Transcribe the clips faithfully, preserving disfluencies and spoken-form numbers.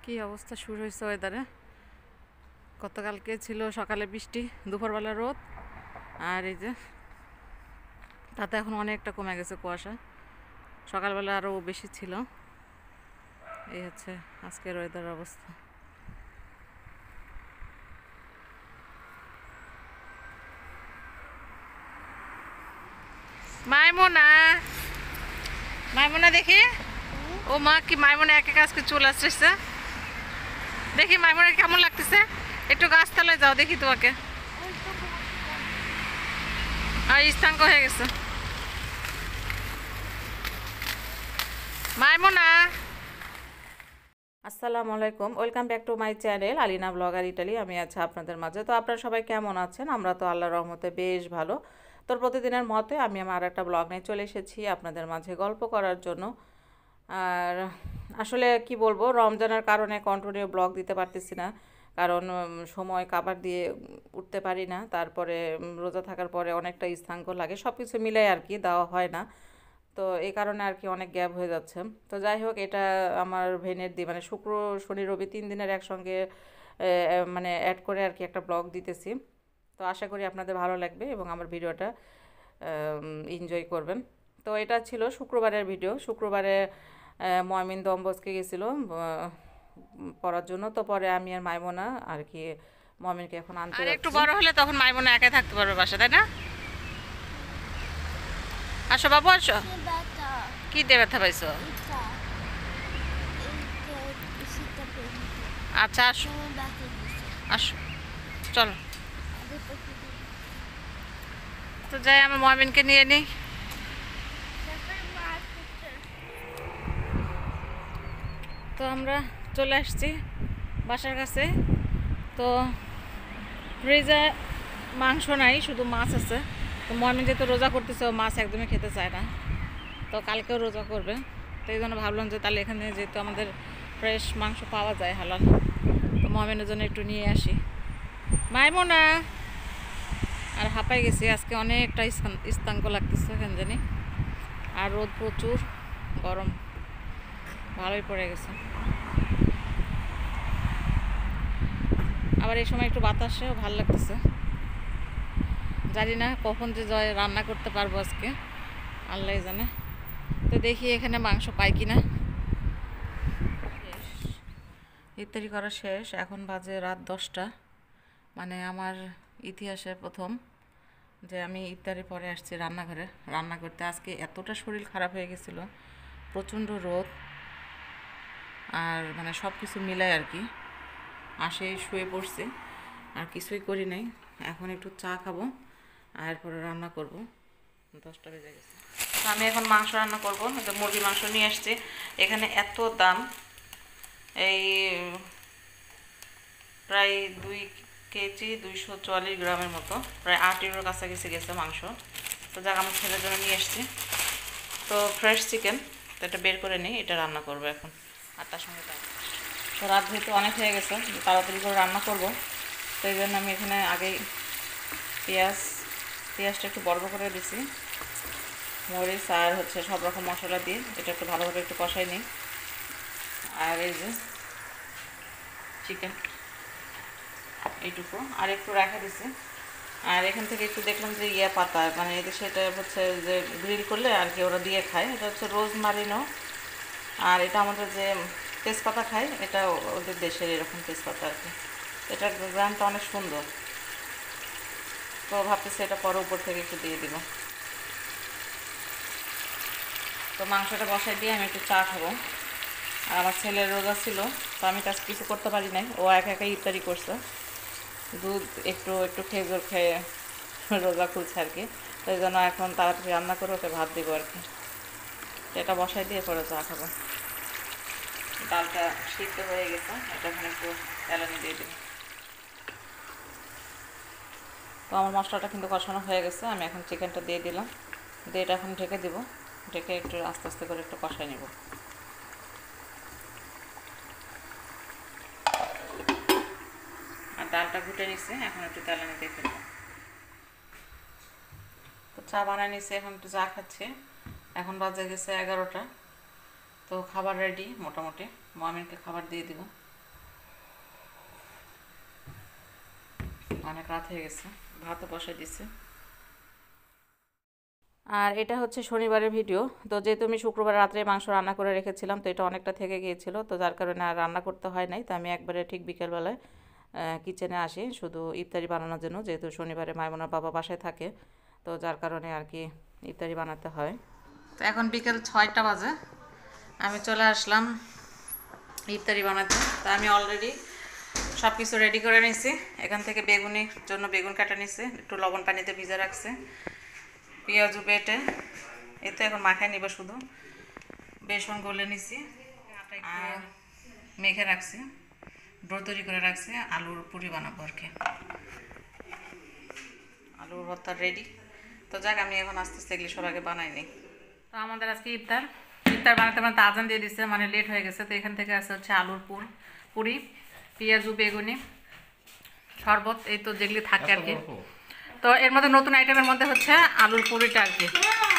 কি অবস্থা শুরু হয়েছে ওয়েদারে। গতকালকে ছিল সকালে বৃষ্টি, দুপুরবেলা রোদ, আর এই যে তাতে এখন অনেকটা কমে গেছে কুয়াশা। সকালবেলা আরও বেশি ছিল। এই হচ্ছে আজকের ওয়েদার অবস্থা। মাইমুনা, মাইমুনা দেখি। ও মা, কি মাইমুনা এক এক আজকে চুল আসছে। দেখি মাইমুনা কেমন লাগতেছে। একটু গাছতলায় যাও দেখি তোমাকে। আর স্থাঙ্ক হয়ে গেছে মাইমুনা। আসসালামু আলাইকুম, welcome back to my channel Alina blogger Italy. আমি আছি আপনাদের মাঝে। তো আপনারা সবাই কেমন আছেন? আমরা তো আল্লাহর রহমতে বেশ ভালো। তো প্রতিদিনের মতে আমি আমার একটা ব্লগ নিয়ে চলে এসেছি আপনাদের মাঝে গল্প করার জন্য। আর আসলে কি বলবো, রমজানের কারণে কন্টিনিউ ব্লগ দিতে পারতেছি না, কারণ সময় কাবার দিয়ে উঠতে পারি না। তারপরে রোজা থাকার পরে অনেকটা স্থাঙ্ক লাগে, সব কিছু মিলাই আর কি দেওয়া হয় না। তো এই কারণে আর কি অনেক গ্যাপ হয়ে যাচ্ছে। তো যাই হোক, এটা আমার ভেনের দি মানে শুক্র শনি রবি তিন দিনের একসঙ্গে মানে অ্যাড করে আর কি একটা ব্লগ দিতেছি। তো আশা করি আপনাদের ভালো লাগবে এবং আমার ভিডিওটা এনজয় করবেন। তো এটা ছিল শুক্রবারের ভিডিও। শুক্রবারে ময়মিন দম্বসকে গেছিলো পড়ার জন্য। তো পরে আমি আর মাইমোনা আর কি ময়মিনকে এখন আনতে যাচ্ছি। একটু বড় হলে তখন মাইমোনা একাই থাকতে পারবে বাসা, তাই না? আসো বাবু আসো। কি দিয়ে ব্যথা পাইছো? আচ্ছা আসো আসো, চলো। তো যাই, আমার ময়মিনকে নিয়ে নিই। তো আমরা চলে আসছি বাসার কাছে। তো ফ্রিজে মাংস নাই, শুধু মাছ আছে। তো ময়মিন যেহেতু রোজা করতেছে, ও মাছ একদমই খেতে চায় না। তো কালকেও রোজা করবে। তো এই জন্য ভাবলাম যে তাহলে এখানে যেহেতু আমাদের ফ্রেশ মাংস পাওয়া যায় হালাল, তো ময়মিনের জন্য একটু নিয়ে আসি। মাইমোনা। আর হাঁপাই গেছি আজকে, অনেকটা স্থাঙ্ক লাগতেছে কেন জানি। আর রোদ প্রচুর, গরম ভালোই পড়ে গেছে। আবার এই সময় একটু বাতাসেও ভালো লাগতেছে। জানি না কখন যে জয় রান্না করতে পারবো আজকে, আল্লাহ জানে। তো দেখি এখানে মাংস পাই কিনা। ইফতারি করা শেষ, এখন বাজে রাত দশটা। মানে আমার ইতিহাসে প্রথম যে আমি ইফতারি পরে আসছি রান্নাঘরে রান্না করতে। আজকে এতটা শরীর খারাপ হয়ে গেছিলো, প্রচণ্ড রোদ আর মানে সব কিছু মিলাই আর কি। আসে শুয়ে পড়ছি, আর কিছুই করি নাই। এখন একটু চা খাবো আর এরপরে রান্না করব। দশটা বেজে গেছে। তো আমি এখন মাংস রান্না করবো। মুরগি মাংস নিয়ে আসছি। এখানে এত দাম, এই প্রায় দুই কেজি দুইশো চুয়াল্লিশ গ্রামের মতো, প্রায় আট ইউরোর কাছাকাছি গেছে মাংস। তো যাক, আমার ছেলের জন্য নিয়ে এসছি। তো ফ্রেশ চিকেন, তো এটা বের করে নিই, এটা রান্না করবো এখন। আর তার সঙ্গে তাই তো রাত যেহেতু অনেক হয়ে গেছে, তাড়াতাড়ি করে রান্না করবো। তো এই জন্য আমি এখানে আগেই পেঁয়াজ পেঁয়াজটা একটু বড় করে দিছি, মরিচ আর হচ্ছে সব রকম মশলা দিয়ে এটা একটু ভালোভাবে একটু কষাই নিই। আর এই যে চিকেন এইটুকু আর একটু রাখা দিছি। আর এখান থেকে একটু দেখলাম যে ইয়া পাতা, মানে এদের সেটা হচ্ছে যে গ্রিল করলে আর কি ওরা দিয়ে খায়, এটা হচ্ছে রোজমারিনো। আর এটা আমাদের যে তেজপাতা খায়, এটা ওদের দেশের এরকম তেজপাতা আর কি। এটার গ্রামটা অনেক সুন্দর। তো ভাবতেছি এটা পরে উপর থেকে একটু দিয়ে দিব। তো মাংসটা বসাই দিয়ে আমি একটু চা খাবো। আর আমার ছেলের রোজা ছিল, তো আমি কাজ কিছু করতে পারি নাই, ও একা একা ইফতারি করছে। দুধ একটু একটু খেজুর খেয়ে রোজা খুলছে আর কি। তো এই জন্য এখন তাড়াতাড়ি রান্না করে ওকে ভাত দিব আর কি। এটা বসাই দিয়ে পরে চা খাবো। ডালটা সিদ্ধ হয়ে গেছে, এটা এখন একটু এলানি দিয়ে দিই। তো আমার মশলাটা কিন্তু কষানো হয়ে গেছে, আমি এখন চিকেনটা দিয়ে দিলাম। দিয়ে এটা এখন ঢেকে দিব, ঢেকে একটু আস্তে আস্তে করে একটু কষাই নেব। আর ডালটা ঘুটে নিচ্ছে, এখন একটু তেলানি দিয়ে ফেলবো। তো চা বানিয়ে নিচ্ছে, এখন একটু চা খাচ্ছে। এখন বাজে গেছে এগারোটা। তো খাবার রেডি মোটামুটি, ময়মিনকে খাবার দিয়ে দিব। অনেক রাত হয়ে গেছে, ভাতও বসাই দিছে। আর এটা হচ্ছে শনিবারের ভিডিও। তো যেহেতু আমি শুক্রবার রাত্রে মাংস রান্না করে রেখেছিলাম, তো এটা অনেকটা থেকে গিয়েছিল, তো যার কারণে আর রান্না করতে হয় নাই। তো আমি একবারে ঠিক বিকেলবেলায় কিচেনে আসি শুধু ইফতারি বানানোর জন্য, যেহেতু শনিবারে মাইমুনার বাবা বাসায় থাকে, তো যার কারণে আর কি ইফতারি বানাতে হয়। তো এখন বিকেল ছয়টা বাজে, আমি চলে আসলাম ইফতারি বানাতে। তো আমি অলরেডি সব কিছু রেডি করে নিয়েছি। এখান থেকে বেগুনির জন্য বেগুন কাটা নিয়েছি, একটু লবণ পানিতে ভিজে রাখছে, পেঁয়াজু বেটে এই তো এখন মাখায় নিব, শুধু বেসন গলে নিছি আর মেখে রাখছি, ডো তৈরি করে রাখছি, আলুর পুরি বানাবো আর কি। আলুর ভর্তা রেডি। তো যাক, আমি এখন আস্তে আস্তে এগুলি সব আগে বানাই নিই। তো আমাদের আজকে ইফতার ইফতার বানাতে বানাতে আজান দিয়ে দিচ্ছে, মানে লেট হয়ে গেছে। তো এখান থেকে আসছে হচ্ছে আলুর পুর পুরি, পেঁয়াজু বেগুনি, শরবত, এই তো যেগুলি থাকে আর কি। তো এর মধ্যে নতুন আইটেমের মধ্যে হচ্ছে আলুর পুরিটা আর কি।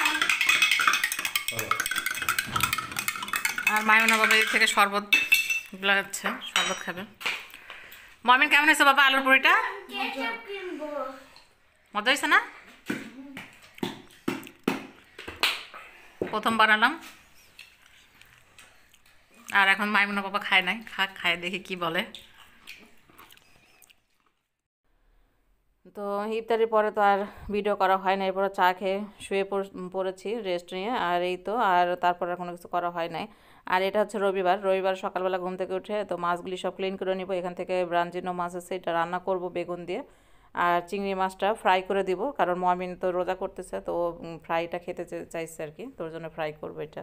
আর মায়না বাবা এর থেকে শরবত লাগছে, শরবত খাবে। মমিন কেমন হয়েছে বাবা আলুর পুরিটা? মজা হয়েছে না? প্রথম বানালাম, আর এখন মাইমুনা বাবা খায় নাই, খা খায় দেখি কি বলে। তো ইফতারির পরে তো আর ভিডিও করা হয় না, এরপরে চা খেয়ে শুয়ে পড়েছি রেস্ট নিয়ে। আর এই তো, আর তারপরে কোনো কিছু করা হয় নাই। আর এটা হচ্ছে রবিবার, রবিবার সকালবেলা ঘুম থেকে উঠে তো মাছগুলি সব ক্লিন করে নিব। এখান থেকে ব্রাঞ্জিনো মাছ আছে, এটা রান্না করব বেগুন দিয়ে। আর চিংড়ি মাছটা ফ্রাই করে দিব, কারণ মমিন তো রোজা করতেছে, তো ফ্রাইটা খেতে চাইছে আর কি, তোর জন্য ফ্রাই করবো এটা।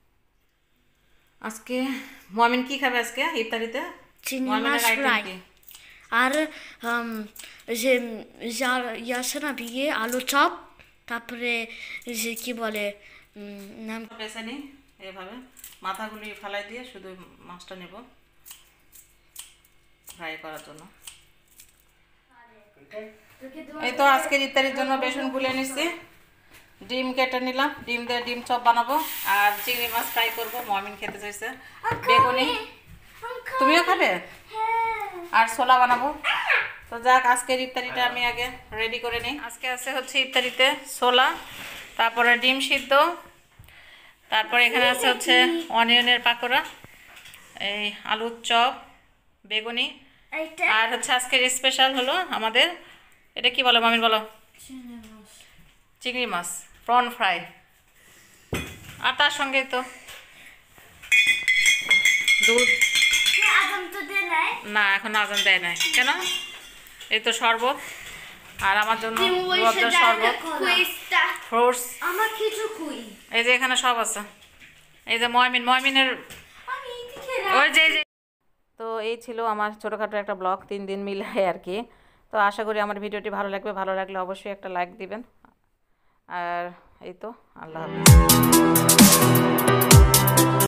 আজকে মমিন কি খাবে আজকে ইফতারিতে? চিংড়ি মাছ ফ্রাই আর যে ইয়ে আছে না ভিগে আলু চপ, তারপরে যে কি বলে নাম বেছে নিই এভাবে, মাথাগুলি ফেলাই দিয়ে শুধু মাছটা নেব ফ্রাই করার জন্য। এই তো আজকের ইফতারির জন্য বেসন গুলে নিচ্ছি, ডিম কেটে নিলাম, ডিম দিয়ে ডিম চপ বানাবো, আর চিংড়ি মাছ ফ্রাই করবো। মমিন খেতে চাইছে বেগুনি, তুমিও খাবে? আর ছোলা বানাবো। তো যাক, আজকের ইফতারিটা আমি আগে রেডি করে নিই। আজকে আছে হচ্ছে ইফতারিতে ছোলা, তারপরে ডিম সিদ্ধ, তারপরে এখানে আছে হচ্ছে অনিয়নের পাকোড়া, এই আলুর চপ, বেগুনি, আর হচ্ছে আজকের স্পেশাল হলো আমাদের, এটা কি বলো মামিন বলো? চিংড়ি মাছ প্রন ফ্রাই। আর তার সঙ্গে তো দুধ। না এখন আজান দেয় নাই কেন? এই তো শরবত, আর আমার জন্য শরবত, ফ্রুটস, এই যে এখানে সব আছে। এই যে ময়মিন ময়মিনের ওই যে। তো এই ছিল আমার ছোটোখাটো একটা ব্লগ, তিন দিন মিলাই আর কি। তো আশা করি আমার ভিডিওটি ভালো লাগবে, ভালো লাগলে অবশ্যই একটা লাইক দিবেন। আর এই তো, আল্লাহ হাফেজ।